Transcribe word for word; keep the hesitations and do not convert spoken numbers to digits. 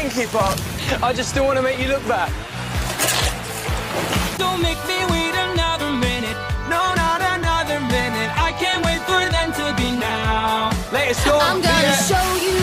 Hinky Pot. I just don't want to make you look bad. Don't make me wait another minute. No, not another minute. I can't wait for them to be now. Latest song. I'm gonna yeah. show you